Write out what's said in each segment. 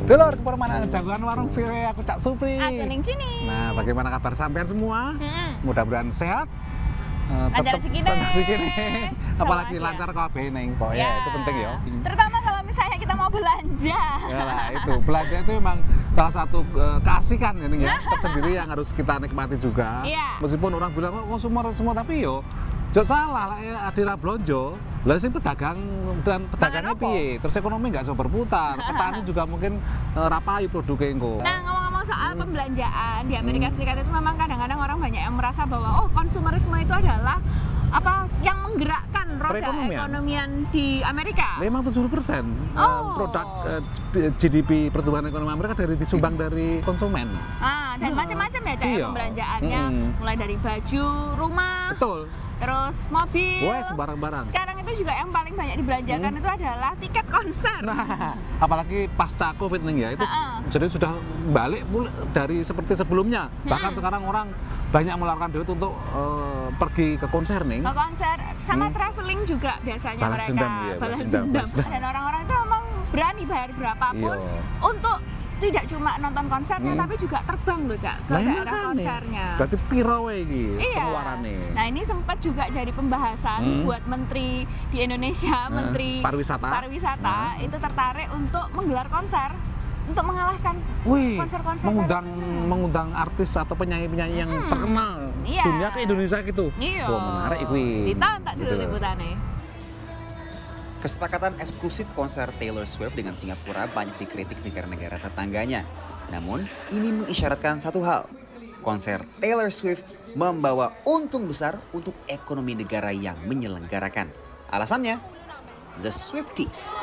Dulur, permainan jagoan warung VW, aku Cak Supri. Aku Ning Cini. Nah, bagaimana kabar sampean semua? Mudah-mudahan sehat. Lancar segini. Apalagi lancar kabeh ning kok ya, itu penting ya. Terutama kalau misalnya kita mau belanja. Ya lah, itu belanja itu memang salah satu keasikan ini ya, tersendiri yang harus kita nikmati juga. Iya. Meskipun orang bilang oh, konsumer semua, tapi yo jauh salah lah ya, adira blonjo. Lah sing pedagang dan pedagangnya piye? Terus ekonomi nggak bisa berputar. Petani juga mungkin rapayu produknya engko. Nah, ngomong-ngomong soal pembelanjaan di Amerika Serikat itu memang kadang-kadang orang banyak yang merasa bahwa oh, konsumerisme itu adalah apa yang menggerakkan roda ekonomian di Amerika. Memang 70% produk GDP pertumbuhan ekonomi Amerika disumbang dari konsumen. Dan macam-macam ya Cak, pembelanjaannya mulai dari baju, rumah. Betul. Terus mobil. Wes barang-barang. Sekarang itu juga yang paling banyak dibelanjakan itu adalah tiket konser. Nah, apalagi pasca Covid nih ya, itu jadi sudah balik dari seperti sebelumnya. Bahkan sekarang orang banyak mengeluarkan duit untuk pergi ke konser nih. Ke konser sama traveling juga biasanya balas mereka dendam, ya, balas dendam. Dan orang-orang itu memang berani bayar berapapun untuk tidak cuma nonton konsernya tapi juga terbang loh Cak ke daerah konsernya. Berarti piro iki pengeluarannya. Nah, ini sempat juga jadi pembahasan buat menteri di Indonesia, menteri pariwisata itu tertarik untuk menggelar konser untuk mengalahkan konser-konser mengundang artis atau penyanyi-penyanyi yang terkenal dunia ke Indonesia gitu. Wah, menarik kuwi. Ditonton dulu liputannya. Kesepakatan eksklusif konser Taylor Swift dengan Singapura banyak dikritik negara-negara tetangganya. Namun, ini mengisyaratkan satu hal. Konser Taylor Swift membawa untung besar untuk ekonomi negara yang menyelenggarakan. Alasannya, The Swifties.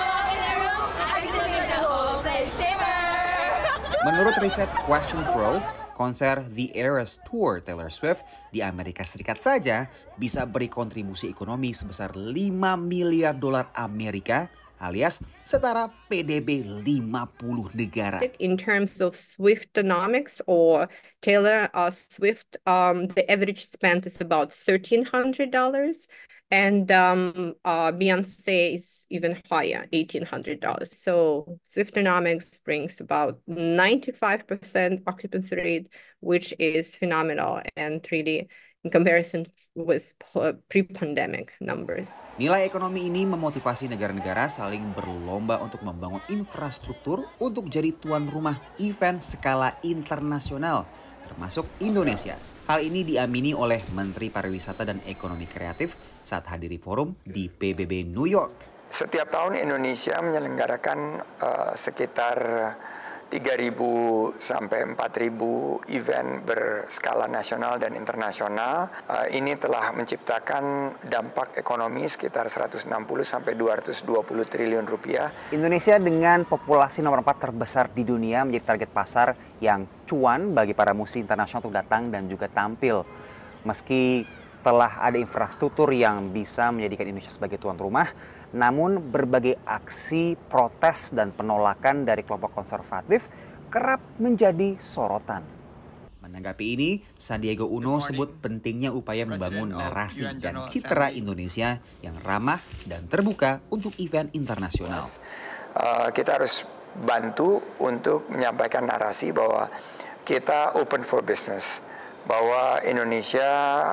Menurut riset Question Pro, konser The Eras Tour Taylor Swift di Amerika Serikat saja bisa beri kontribusi ekonomi sebesar 5 miliar dolar Amerika alias setara PDB 50 negara. In terms of Swiftonomics or Taylor Swift, the average spend is about $1,300. And Beyonce is even higher, $1,800. So Swiftonomics brings about 95% occupancy rate, which is phenomenal and really in comparison with pre-pandemic numbers. Nilai ekonomi ini memotivasi negara-negara saling berlomba untuk membangun infrastruktur untuk jadi tuan rumah event skala internasional, termasuk Indonesia. Hal ini diamini oleh Menteri Pariwisata dan Ekonomi Kreatif saat hadiri forum di PBB New York. Setiap tahun Indonesia menyelenggarakan sekitar 3.000 sampai 4.000 event berskala nasional dan internasional. Ini telah menciptakan dampak ekonomi sekitar 160 sampai 220 triliun rupiah. Indonesia dengan populasi nomor 4 terbesar di dunia menjadi target pasar yang cuan bagi para musisi internasional untuk datang dan juga tampil. Meski telah ada infrastruktur yang bisa menjadikan Indonesia sebagai tuan rumah, namun berbagai aksi protes dan penolakan dari kelompok konservatif kerap menjadi sorotan. Menanggapi ini, Sandiaga Uno sebut pentingnya upaya membangun narasi dan citra Indonesia yang ramah dan terbuka untuk event internasional. Kita harus bantu untuk menyampaikan narasi bahwa kita open for business, bahwa Indonesia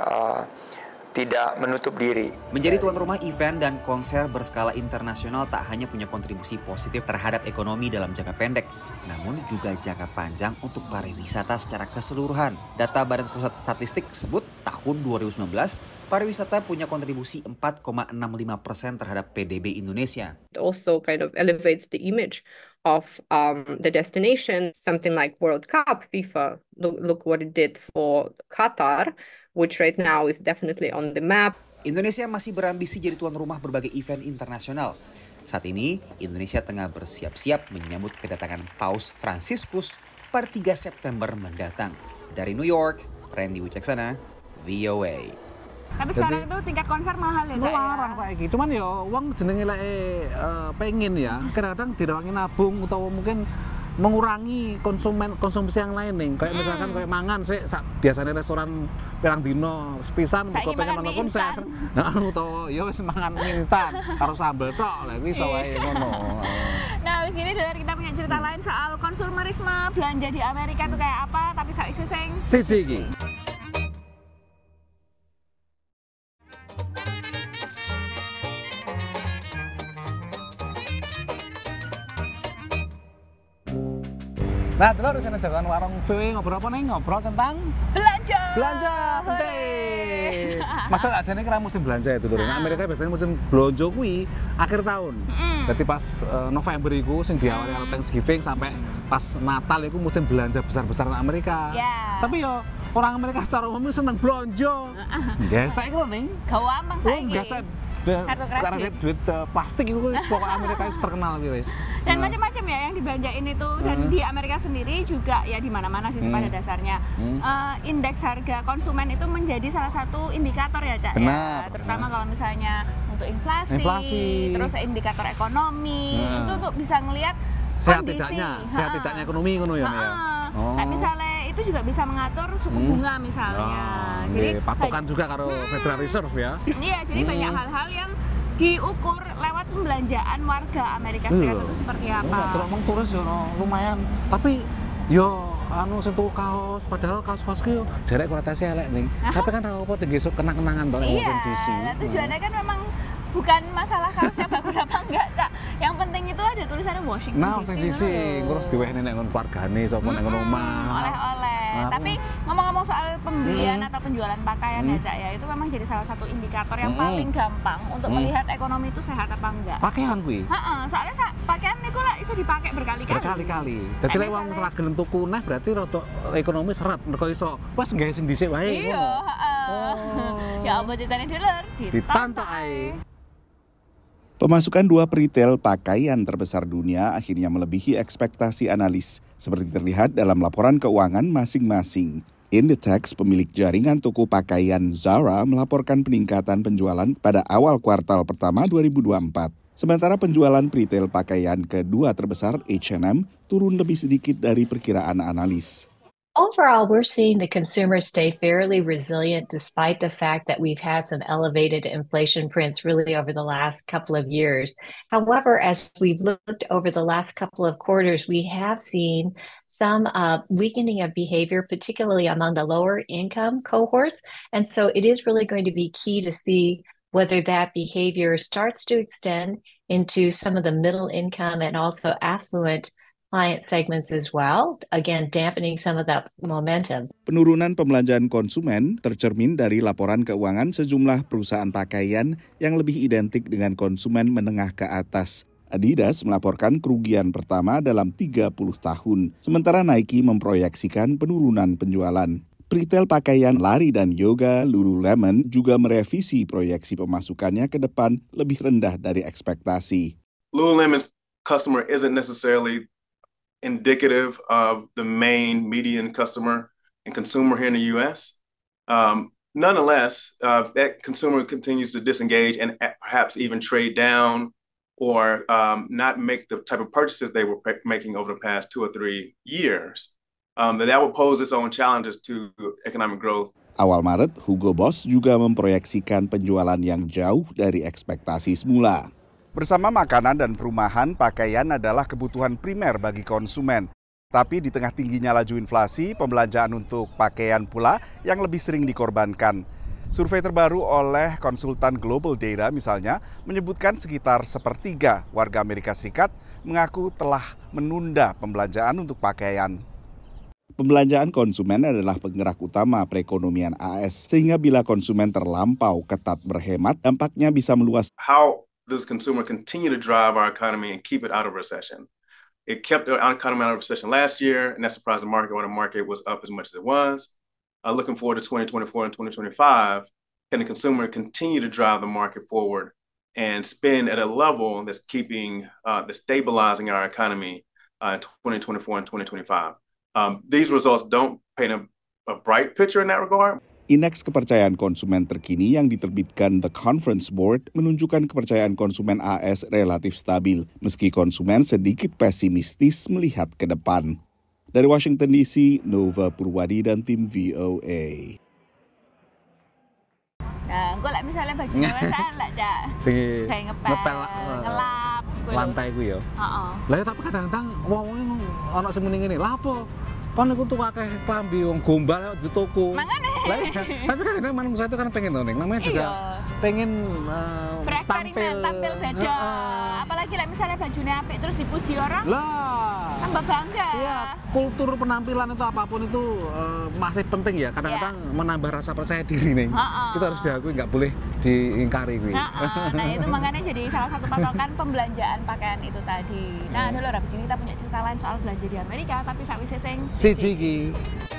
tidak menutup diri. Menjadi tuan rumah event dan konser berskala internasional tak hanya punya kontribusi positif terhadap ekonomi dalam jangka pendek, namun juga jangka panjang untuk pariwisata secara keseluruhan. Data Badan Pusat Statistik sebut tahun 2019, pariwisata punya kontribusi 4,65% terhadap PDB Indonesia. It also kind of elevates the image of the destination, something like World Cup, FIFA. Look what it did for Qatar, which right now is definitely on the map. Indonesia masih berambisi jadi tuan rumah berbagai event internasional. Saat ini, Indonesia tengah bersiap-siap menyambut kedatangan Paus Fransiskus pada 3 September mendatang. Dari New York, Randy Wicaksana, VOA. Tapi sekarang itu tingkat konser mahal ya, Cak? Larang saiki. Cuman ya wong jenenge lek pengen ya, kadang-kadang direwangi nabung atau mungkin mengurangi konsumsi yang lain nih. Kayak misalkan kayak mangan sih biasanya restoran pirang dino sepisan mergo pengen nonton konser. Nah, utawa ya wis mangan mie instan karo sambel tok. Lah kuwi iso wae ngono. Nah, wis gini Dolar, kita punya cerita lain soal konsumerisme belanja di Amerika itu kayak apa, tapi saiki sing siji iki. Nah, terus di jagoan warung VW ngobrol apa nih? Ngobrol tentang belanja. Belanja, penting. Masa aja nih kira musim belanja itu dulu. Nah, Amerika biasanya musim belanja kuwi akhir tahun. Berarti pas November itu sing diawali karo Thanksgiving sampai pas Natal itu musim belanja besar-besar di Amerika. Tapi yo orang Amerika secara umum seneng belanja. Biasa iku ning. Gampang saiki. Karena duit plastik itu pokoknya Amerika itu terkenal gitu guys. Dan macam-macam ya yang dibelanjain itu, dan di Amerika sendiri juga ya di mana-mana sih pada dasarnya. Indeks harga konsumen itu menjadi salah satu indikator ya Cak. Benar. Ya, terutama kalau misalnya untuk inflasi, terus indikator ekonomi itu untuk bisa ngelihat sehat kondisi. tidaknya ekonomi ngono ya. Kayak misalnya itu juga bisa mengatur suku bunga misalnya. Jadi patokan juga karo Federal Reserve ya. Iya, jadi banyak hal-hal yang diukur lewat pembelanjaan warga Amerika Serikat itu seperti apa. Terus turis yo lumayan, tapi yo sing tuku kaos, padahal kaos-kaos ki jarek kualitasnya elek nih. Tapi kan apa tinggi kenang-kenangan to ning Washington DC. Iya, tujuannya kan memang bukan masalah kaosnya bagus apa enggak, Cak. Yang penting itu ada tulisannya Washington DC. Terus diwehne nek ngon keluargane sapa nek ngon omah. Oleh-oleh. Tapi ngomong-ngomong soal pembelian atau penjualan pakaian ya, Cak ya, itu memang jadi salah satu indikator yang paling gampang untuk melihat ekonomi itu sehat apa enggak. Pakaian kuwi. Soalnya pakaian niku lah iso dipakai berkali-kali. Berkali-kali. Dadi lek wong ora gelem tuku nah berarti rada ekonomi seret mergo iso wis gawe sing dhisik wae. Iya, Ya apa ceritane Dolar? Ditantok ae. Pemasukan dua peritel pakaian terbesar dunia akhirnya melebihi ekspektasi analis, seperti terlihat dalam laporan keuangan masing-masing. Inditex, pemilik jaringan toko pakaian Zara, melaporkan peningkatan penjualan pada awal kuartal pertama 2024. Sementara penjualan peritel pakaian kedua terbesar H&M turun lebih sedikit dari perkiraan analis. Overall, we're seeing the consumers stay fairly resilient despite the fact that we've had some elevated inflation prints really over the last couple of years. However, as we've looked over the last couple of quarters, we have seen some weakening of behavior, particularly among the lower income cohorts. And so it is really going to be key to see whether that behavior starts to extend into some of the middle income and also affluent client segments as well, again dampening some of that momentum. Penurunan pembelanjaan konsumen tercermin dari laporan keuangan sejumlah perusahaan pakaian yang lebih identik dengan konsumen menengah ke atas. Adidas melaporkan kerugian pertama dalam 30 tahun, sementara Nike memproyeksikan penurunan penjualan. Retail pakaian lari dan yoga Lululemon juga merevisi proyeksi pemasukannya ke depan lebih rendah dari ekspektasi. Lululemon's customer isn't necessarily indicative of the main median customer and consumer here in the U.S. Nonetheless, that consumer continues to disengage and perhaps even trade down or not make the type of purchases they were making over the past 2 or 3 years. That will pose its own challenges to economic growth. Awal Maret, Hugo Boss juga memproyeksikan penjualan yang jauh dari ekspektasi semula. Bersama makanan dan perumahan, pakaian adalah kebutuhan primer bagi konsumen. Tapi di tengah tingginya laju inflasi, pembelanjaan untuk pakaian pula yang lebih sering dikorbankan. Survei terbaru oleh konsultan Global Data misalnya menyebutkan sekitar 1/3 warga Amerika Serikat mengaku telah menunda pembelanjaan untuk pakaian. Pembelanjaan konsumen adalah penggerak utama perekonomian AS, sehingga bila konsumen terlampau ketat berhemat, dampaknya bisa meluas. How does consumer continue to drive our economy and keep it out of recession? It kept our economy out of recession last year, and that surprised the market when the market was up as much as it was. Looking forward to 2024 and 2025, can the consumer continue to drive the market forward and spend at a level that's stabilizing our economy in 2024 and 2025? These results don't paint a bright picture in that regard. Indeks kepercayaan konsumen terkini yang diterbitkan The Conference Board menunjukkan kepercayaan konsumen AS relatif stabil, meski konsumen sedikit pesimistis melihat ke depan. Dari Washington DC, Nova Purwadi dan tim VOA. Nah, engko lek misale baju dewasa lek Cak. Kayak ngepel, ngelap lantai ku ya. Heeh. Lah tapi kadang-kadang wong-wong ana sing muni ngene, "Lah apa? Kon iku tuh akeh klambi wong gombal di toko." Mangane. Tapi kan manusia itu kan pengen noning, namanya juga pengen tampil beda. Apalagi like, misalnya bajunya apik terus dipuji orang, tambah bangga. Iya, kultur penampilan itu apapun itu masih penting ya. Kadang-kadang menambah rasa percaya diri nih. Kita harus diakui, nggak boleh diingkari. Nah itu makanya jadi salah satu patokan pembelanjaan pakaian itu tadi. Nah dulu habis ini kita punya cerita lain soal belanja di Amerika, tapi sakwise sing siji.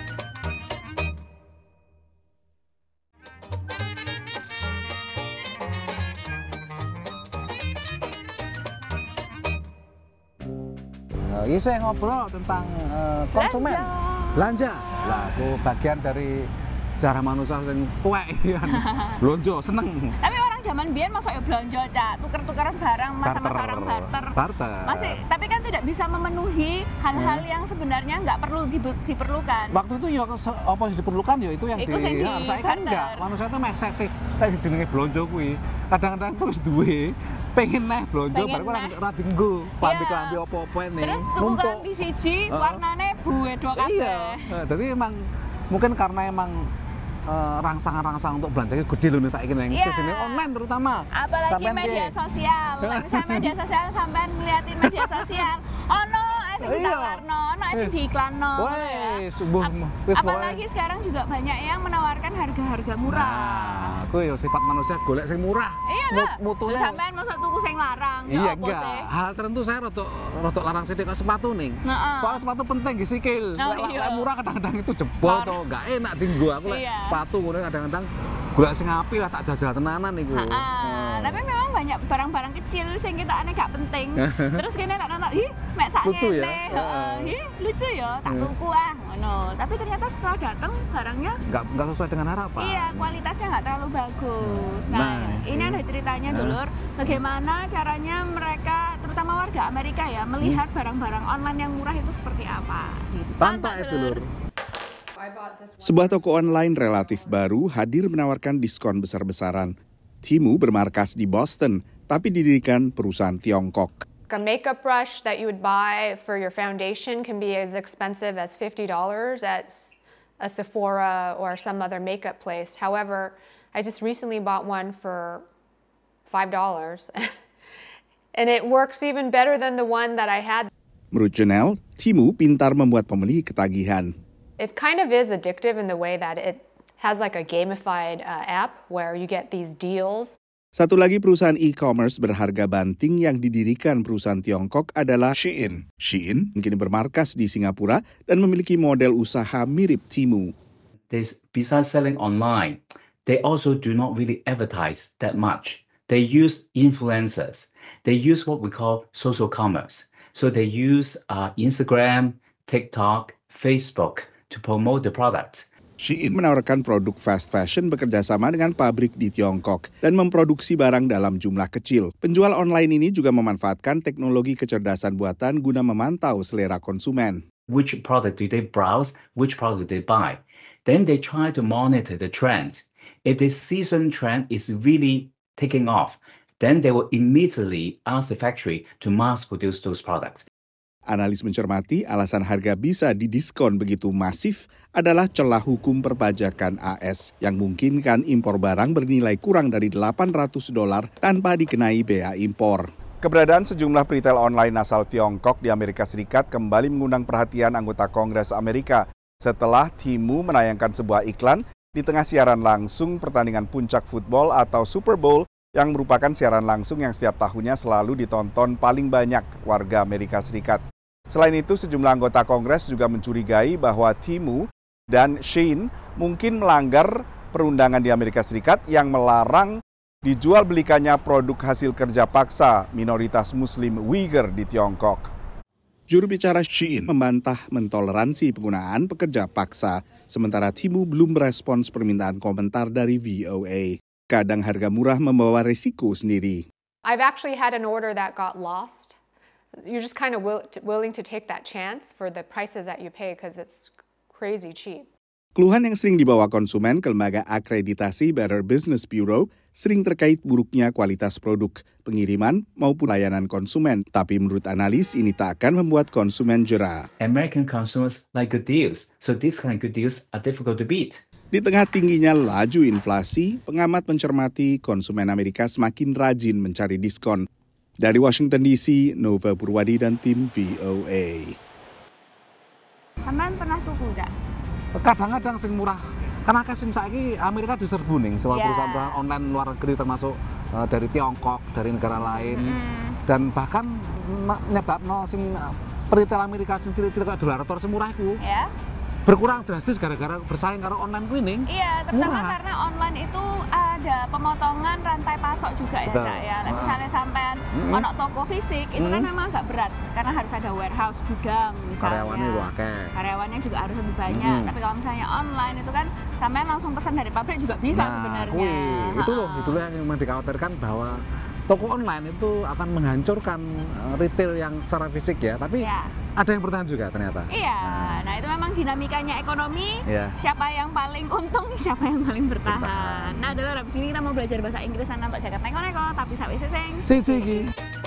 Ini saya ngobrol tentang konsumen, belanja. Lah, aku bagian dari sejarah manusia yang tuwek ya, belanja seneng. Tapi orang zaman biyen masuk ya belanja, Cak, tuker-tukeran barang, masa-masa orang barter. Masih, tapi kan tidak bisa memenuhi hal-hal yang sebenarnya nggak perlu diperlukan. Waktu itu ya apa yang diperlukan ya itu yang saya kan enggak. Manusia itu eksesif. Kayak jenenge belanja kuwi. Kadang-kadang terus duwe pengen neh belanja bareng ora dienggo. Klambi-klambi apa-apa nih. Terus tuku klambi siji warnane buedo kabeh. Iya. Jadi emang mungkin karena emang rangsangan-rangsangan untuk belanja gede loh saiki ning jenenge online terutama. Apalagi sampai media sosial. Misalnya media sosial sampean ngeliatin media sosial. Ono sing ditawarno, ono sing diiklanno. Apalagi sekarang juga banyak yang menawarkan harga-harga murah. Nah, aku ya sifat manusia golek sing murah. Iya lah. Mutune sampean mosok tuku sing larang. Iya enggak. Hal tertentu saya rotok larang sithik sepatu ning. Soalnya sepatu penting di sikil. Lek murah kadang-kadang itu jebol to, enggak enak dienggo. Aku lek sepatu ngono kadang-kadang golek sing apik lah tak jajal tenanan niku. Tapi memang banyak barang-barang kecil sing kita aneh gak penting. Terus kene lek nonton, "Ih, mek sak ngene." Heeh. Lucu ya, tak tuku ngono. Tapi ternyata setelah datang barangnya enggak sesuai dengan harapan. Iya, kualitasnya enggak terlalu bagus. Nah, ini ada ceritanya dulur, bagaimana caranya mereka terutama warga Amerika ya melihat barang-barang online yang murah itu seperti apa. Tonton dulur. Sebuah toko online relatif baru hadir menawarkan diskon besar-besaran. Temu bermarkas di Boston, tapi didirikan perusahaan Tiongkok. A makeup brush that you would buy for your foundation can be as expensive as $50 at a Sephora or some other makeup place. However, I just recently bought one for $5, and it works even better than the one that I had. Menurut Janelle, Temu pintar membuat pembeli ketagihan. It kind of is addictive in the way that it has like a gamified app where you get these deals. Satu lagi perusahaan e-commerce berharga banting yang didirikan perusahaan Tiongkok adalah Shein. Shein kini bermarkas di Singapura dan memiliki model usaha mirip Temu. Besides selling online, they also do not really advertise that much. They use influencers. They use what we call social commerce. So they use Instagram, TikTok, Facebook to promote the products. Shein menawarkan produk fast fashion bekerja sama dengan pabrik di Tiongkok dan memproduksi barang dalam jumlah kecil. Penjual online ini juga memanfaatkan teknologi kecerdasan buatan guna memantau selera konsumen. Which product do they browse? Which product do they buy? Then they try to monitor the trend. If the season trend is really taking off, then they will immediately ask the factory to mass produce those products. Analis mencermati alasan harga bisa didiskon begitu masif adalah celah hukum perpajakan AS yang memungkinkan impor barang bernilai kurang dari $800 tanpa dikenai bea impor. Keberadaan sejumlah retail online asal Tiongkok di Amerika Serikat kembali mengundang perhatian anggota Kongres Amerika setelah Temu menayangkan sebuah iklan di tengah siaran langsung pertandingan puncak football atau Super Bowl yang merupakan siaran langsung yang setiap tahunnya selalu ditonton paling banyak warga Amerika Serikat. Selain itu, sejumlah anggota Kongres juga mencurigai bahwa Temu dan Shein mungkin melanggar perundangan di Amerika Serikat yang melarang dijual belikannya produk hasil kerja paksa minoritas Muslim Uyghur di Tiongkok. Juru bicara Shein membantah mentoleransi penggunaan pekerja paksa, sementara Temu belum merespons permintaan komentar dari VOA. Kadang harga murah membawa risiko sendiri. I've actually had an order that got lost. You're just kind of willing to take that chance for the prices that you pay because it's crazy cheap. Keluhan yang sering dibawa konsumen ke lembaga akreditasi Better Business Bureau sering terkait buruknya kualitas produk, pengiriman, maupun layanan konsumen. Tapi menurut analis, ini tak akan membuat konsumen jera. American consumers like good deals, so these kind of good deals are difficult to beat. Di tengah tingginya laju inflasi, pengamat mencermati konsumen Amerika semakin rajin mencari diskon. Dari Washington DC, Nova Purwadi dan tim VOA. Sampean pernah tuku gak? Kadang-kadang sing murah, karena sing saiki Amerika diserbu ning semua perusahaan online luar negeri termasuk dari Tiongkok, dari negara lain, dan bahkan nyebabno sing retail Amerika sing cilik-cilik kayak $1 semurah iku. Berkurang drastis gara-gara bersaing karo online kuning. Iya, terutama karena online itu ada pemotongan rantai pasok juga ya, Cak ya. Misalnya sampean ono toko fisik, itu kan memang agak berat karena harus ada warehouse, gudang misalnya. Karyawannya lu akeh. Karyawannya juga harus lebih banyak. Tapi kalau misalnya online itu kan sampean langsung pesan dari pabrik juga bisa sebenarnya. Itu loh yang memang dikhawatirkan bahwa toko online itu akan menghancurkan retail yang secara fisik ya, tapi ada yang bertahan juga ternyata. Iya, nah itu memang dinamikanya ekonomi, siapa yang paling untung, siapa yang paling bertahan. Nah, adalah habis ini kita mau belajar bahasa Inggris untuk jaket neko-neko, tapi sakwise sing siji.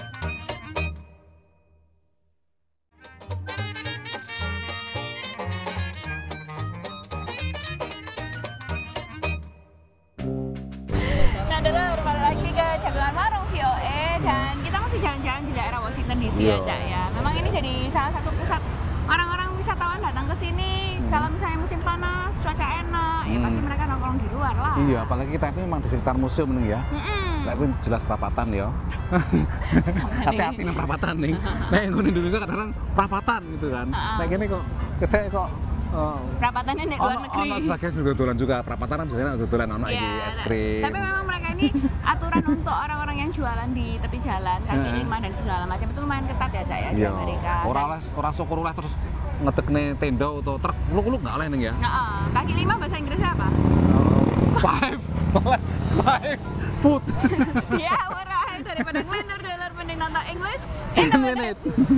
ya, Cak ya. Memang ini jadi salah satu pusat orang-orang wisatawan datang ke sini. Kalau misalnya musim panas, cuaca enak, ya pasti mereka nongkrong di luar lah. Iya, apalagi kita itu memang di sekitar museum nih ya. Tapi jelas perapatan ya. Hati-hati nih perapatan nih. Nah, yang di Indonesia kadang-kadang perapatan gitu kan. Nah, ini kok kita kok perapatannya di luar negeri. Ono sebagian dodolan juga, perapatan biasanya dodolan ono iki es krim. Tapi memang mereka ini aturan untuk orang-orang yang jualan di tepi jalan, kaki lima dan segala macam itu lumayan ketat ya, Cak ya, di Amerika. Orang syukur oleh terus ngedekne tenda atau truk, lu nggak oleh ning ya. Kaki lima bahasa Inggrisnya apa? Five foot. Ya, ora daripada ngelender dolar mending nonton English in a minute.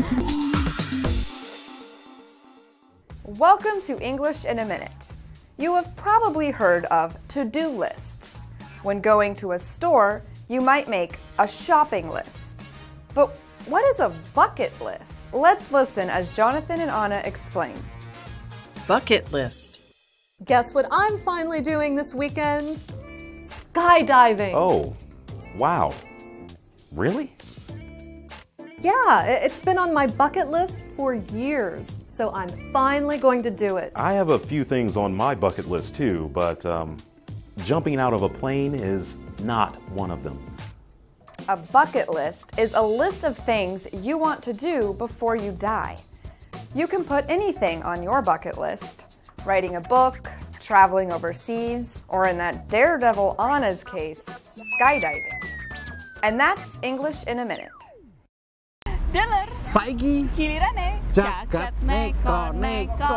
Welcome to English in a Minute. You have probably heard of to-do lists. When going to a store, you might make a shopping list. But what is a bucket list? Let's listen as Jonathan and Anna explain. Bucket list. Guess what I'm finally doing this weekend? Skydiving. Oh, wow. Really? Yeah, it's been on my bucket list for years, so I'm finally going to do it. I have a few things on my bucket list too, but jumping out of a plane is not one of them. A bucket list is a list of things you want to do before you die. You can put anything on your bucket list. Writing a book, traveling overseas, or in that daredevil Anna's case, skydiving. And that's English in a Minute. Deler, saiki gilirane jagat neko-neko.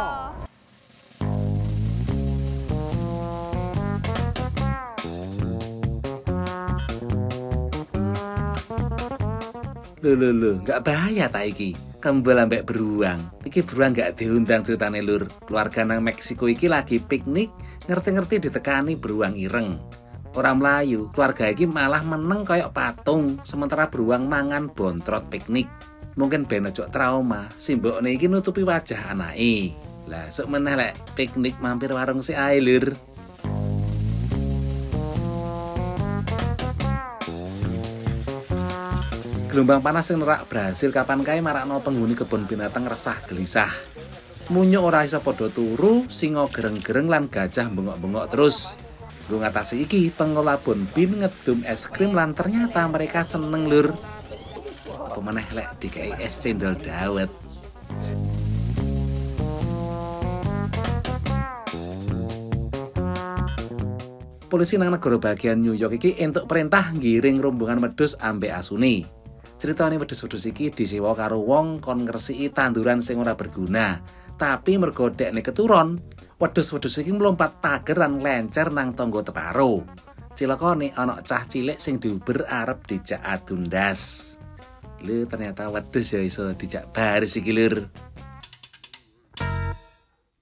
Loh, nggak bahaya ta iki? Kembal ambek beruang. Iki beruang nggak diundang ceritane lur. Keluarga nang Meksiko iki lagi piknik, ngerti-ngerti ditekani beruang ireng. Orang Melayu, keluarga iki malah meneng kayak patung, sementara beruang mangan bontrot piknik. Mungkin ben ojo trauma, simbokne iki nutupi wajah anake. Lah, sok meneh lek piknik mampir warung si ae lur. Gelombang panas sing nerak Brasil kapan kae marakno penghuni kebun binatang resah gelisah. Munyuk ora iso padha turu, singa gereng-gereng lan gajah bengok-bengok terus. Nggo ngatasi iki, pengelola Bonbin ngedum es krim lan ternyata mereka seneng lur. Apa meneh lek dikei es cendol dawet. Polisi nang negara bagian New York iki entuk perintah ngiring rombongan wedhus ambek asune. Ceritane wedhus-wedhus iki disewa karo wong kon ngresiki tanduran sing ora berguna. Tapi mergo dekne keturon, wedhus-wedhus iki mlompat pager lan lencer nang tangga teparo. Cilakane ana cah cilik sing diuber arep dijak adu ndas. Lho ternyata wedhus ya iso dijak baris iki lur.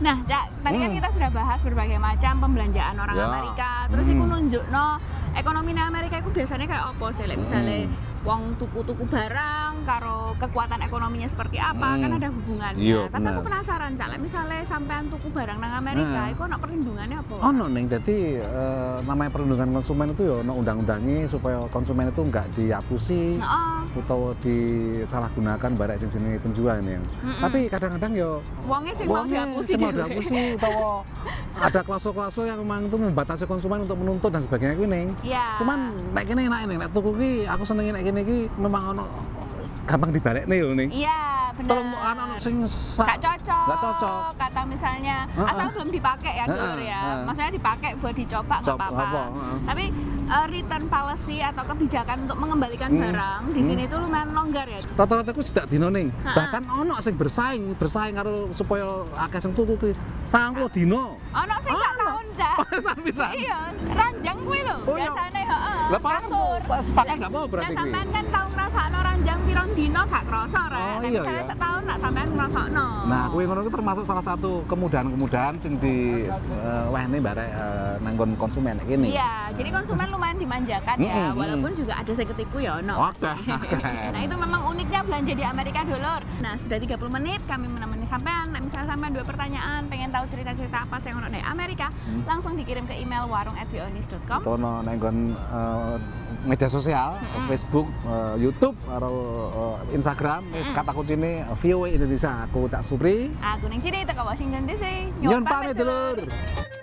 Nah, Cak, tadi kan kita sudah bahas berbagai macam pembelanjaan orang Amerika. Terus iku nunjukno ekonomi Amerika itu biasanya kayak apa sih? Misalnya wong tuku-tuku barang karo kekuatan ekonominya seperti apa, kan ada hubungannya. Tapi aku penasaran, Cak, misalnya sampean tuku barang nang Amerika, itu ono perlindungannya apa? Ono ning, jadi namanya perlindungan konsumen itu ya ono undang-undangnya supaya konsumen itu nggak diapusi atau disalahgunakan barang sing jenenge penjual ini. Tapi kadang-kadang ya wongnya sing mau diapusi atau ada klausul-klausul yang memang itu membatasi konsumen untuk menuntut dan sebagainya kuwi ning. Cuman nek kene enak ning, nek tuku ki aku seneng nek kene iki memang ono gampang dibalekne yo ning. Iya, benar. Tolong anak-anak sing nggak cocok. Kata misalnya asal belum dipakai ya, Dur ya. Maksudnya dipakai buat dicoba nggak apa-apa. Tapi return policy atau kebijakan untuk mengembalikan barang di sini tuh lumayan longgar ya. Rata-rata ku sedak dino ning. Bahkan ono sing bersaing karo supaya akeh sing tuku ki 90 dino. Ono sing sak tahun, Cak. Bisa. Iya, ranjang kuwi lho. Biasane heeh. Lah pas pakai enggak mau berarti kuwi. Sampean kan tau ngrasakno ranjang pirang dino gak krasa rek. Nek misalnya setahun nak sampean ngrasakno. Nah, kuwi ngono itu termasuk salah satu kemudahan-kemudahan sing di wehne barek nanggon konsumen kene. Iya, jadi konsumen lumayan dimanjakan ya, walaupun juga ada yang ketipu ya ono. Nah, itu memang uniknya belanja di Amerika, Dulur. Nah, sudah 30 menit kami menemani sampean. Nah, misalnya sampean dua pertanyaan, pengen tahu cerita-cerita apa yang ono di Amerika, langsung dikirim ke email warung@voanews.com. Atau nanggon media sosial, Facebook, YouTube, atau Instagram, kata kuncine VOA Indonesia. Aku Cak Supri. Aku ning sini teko Washington DC. Nyon pamit, Dulur.